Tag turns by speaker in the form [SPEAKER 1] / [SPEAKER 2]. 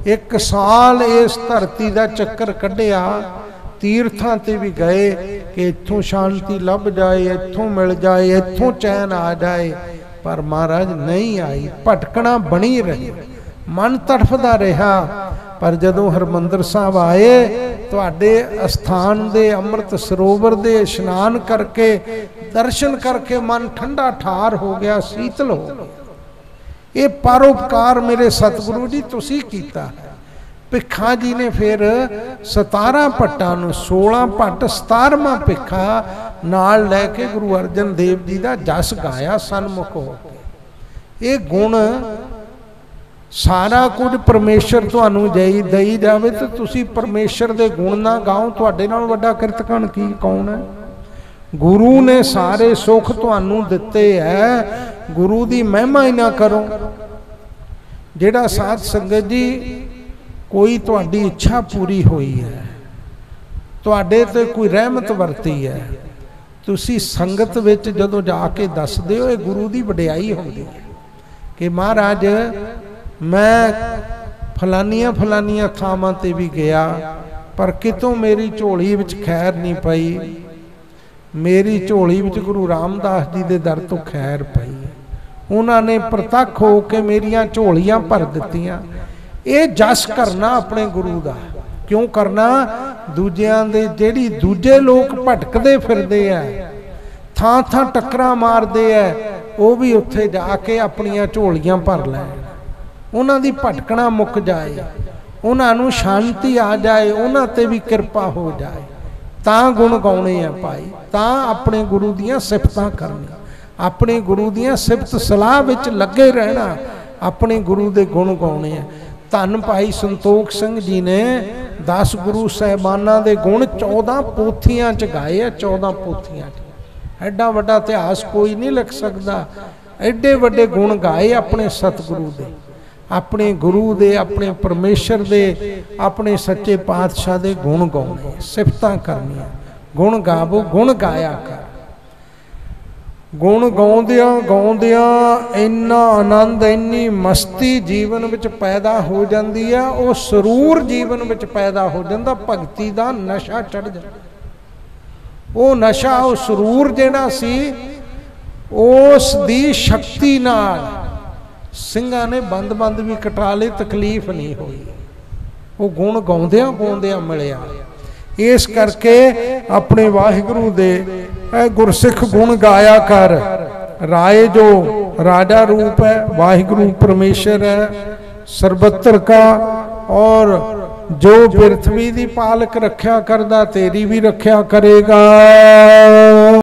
[SPEAKER 1] एक साल इस धरती का चक्कर कढ़िया, तीर्थां ते भी गए कि इत्थों शांति लभ जाए, इत्थों मिल जाए, इत्थों चैन आ जाए, पर महाराज नहीं आई। भटकना बनी रही, मन तड़फदा रहा। पर जदों हरमंदर साहब आए, तुहाडे अस्थान दे अमृत सरोवर दे इशनान करके दर्शन करके मन ठंडा ठार हो गया, शीतल हो गया। ये परोपकार मेरे सतगुरु जी तुसी कीता है। भिखा जी ने फिर 17 भट्टां नूं 16 भट्ट 17वां भिखा नाल लैके गुरु अर्जन देव जी का जस गाया सन्मुख हो के। ये गुण सारा कुछ परमेश्वर तुहानूं दई जावे तो तुसी परमेश्वर दे गुण ना गाओ, तुहाडे नाल वड्डा किरतकण की कौन है। गुरु ने सारे सुख तुहानूं दिते है, गुरु दी महिमा ही ना करो। जिहड़ा साध संगत जी कोई तुहाडी इच्छा पूरी हुई है, तुहाडे ते कोई रहमत वरती है, तुसी संगत विच जदों जाके दसदे हो, गुरु दी वडियाई हुंदी है कि महाराज मैं फलानिया फलानिया थावां ते भी गया, पर कितों मेरी झोली विच खैर नहीं पई। मेरी झोली विच गुरु रामदास जी दे दर तो खैर पई। उन्होंने प्रतख हो के मेरियां झोलियां भर दित्तियां। ये जस करना अपने गुरु दा क्यों करना? दूजियां दे जेड़ी दूजे लोग भटकदे फिरदे आ, थां थां टक्करां मारदे आ, वो भी उत्थे जाके अपनियां झोलियां भर लैण। उन्हां दी भटकना मुक जाए, उन्हां नूं शांति आ जाए, उन्हां ते भी कृपा हो जाए, तां गुण गाउणे आ भाई, तां अपने गुरु दियां सिफतां करनी, अपने गुरु दियां सिफत सलाह विच लगे रहना, अपने गुरु दे गुण गाउणे आ। धन भाई संतोख सिंह जी ने 10 गुरु साहिबाना दे गुण 14 पोथियां च गाए आ। 14 पोथियां च एडा वड्डा इतिहास कोई नहीं लिख सकता। एडे वड्डे गुण गाए अपने सतगुरु दे, अपने गुरु दे, अपने परमेश्वर दे, अपने सच्चे पातशाह दे गुण गाउने, सिफतां करनियां। गुण गावो, गुण गाया कर। गुण गाउंदियां गाउंदियां इन्ना आनंद, इन्नी मस्ती जीवन विच पैदा हो जाती है, वो सरूर जीवन विच पैदा हो जाता, भगती का नशा चढ़ जाता। वो नशा, वो सरूर जिहड़ा सी, उस दी शक्ति नाल ਸਿੰਘਾਂ ने बंद बंद भी कटा ले, तकलीफ नहीं हुई। वो गुण गाउंदियां गाउंदियां मिलिया। इस करके अपने वाहिगुरु दे गुरसिख गुण गाया कर। राय जो राजा रूप है, वाहिगुरु परमेश्वर है सर्वत्र का, और जो पृथ्वी दी पालक रख्या करदा तेरी भी रख्या करेगा।